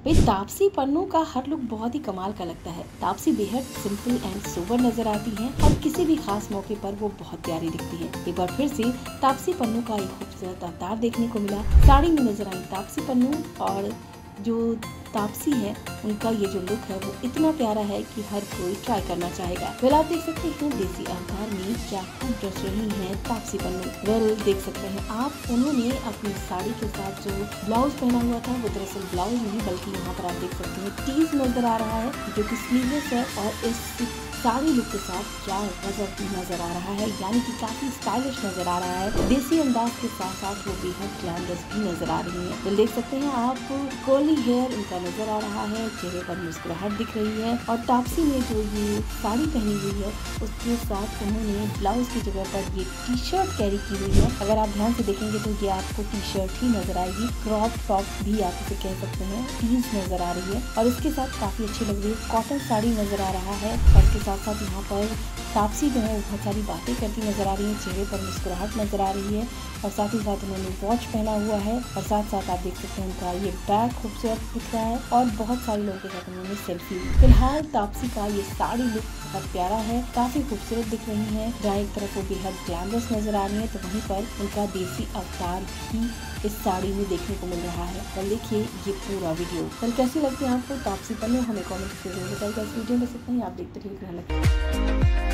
भाई तापसी पन्नू का हर लुक बहुत ही कमाल का लगता है। तापसी बेहद सिंपल एंड सोबर नजर आती हैं और किसी भी खास मौके पर वो बहुत प्यारी दिखती है। एक बार फिर से तापसी पन्नू का एक खूबसूरत अवतार देखने को मिला। साड़ी में नजर आई तापसी पन्नू और जो तापसी है उनका ये जो लुक है वो इतना प्यारा है कि हर कोई ट्राई करना चाहेगा। वेल आप देख सकते हैं देसी अवतार में क्या खूब ड्रेस रही है तापसी पन्नू। वेल देख सकते हैं आप उन्होंने अपनी साड़ी के साथ जो ब्लाउज पहना हुआ था वो दरअसल ब्लाउज नहीं बल्कि यहाँ पर आप देख सकते हैं टीज नजर आ रहा है जो कि स्लीवलेस है और इस साड़ी लुक के साथ क्या गजब नजर आ रहा है, यानी कि काफी स्टाइलिश नजर आ रहा है। देसी अंदाज के साथ साथ वो बेहद ग्लैमरस भी नजर आ रही है। तो देख सकते हैं आप कर्ली हेयर उनका नजर आ रहा है, चेहरे पर मुस्कुराहट दिख रही है और तापसी ने जो ये साड़ी पहनी हुई है उसके साथ उन्होंने ब्लाउज की जगह पर ये टी शर्ट कैरी की हुई है। अगर आप ध्यान से देखेंगे तो ये आपको टी शर्ट ही नजर आएगी, क्रॉप टॉप भी आप इसे कह सकते हैं, टीज नजर आ रही है और इसके साथ काफी अच्छी लग रही है। कॉटन साड़ी नजर आ रहा है और इसके साथ साथ यहाँ पर तापसी जो है बहुत सारी बातें करती नजर आ रही है, चेहरे पर मुस्कुराहट नजर आ रही है और साथ ही साथ उन्होंने वॉच पहना हुआ है और साथ साथ आप देख सकते हैं उनका ये बैग खूबसूरत दिख रहा है और बहुत सारे लोगों के साथ उन्होंने सेल्फी ली। फिलहाल तापसी का ये साड़ी लुक बहुत प्यारा है, काफी खूबसूरत दिख रही है। जहाँ एक तरफ वो बेहद ग्लैमरस नजर आ रही है तो वहीं पर उनका देसी अवतार भी इस साड़ी में देखने को मिल रहा है। कल देखिए ये पूरा वीडियो। कल कैसी लगती है आपको तापसी पन्नू, हमें कमेंट करके जरूर बताइएगा। इस वीडियो में इतना ही, आप देखते रहिए।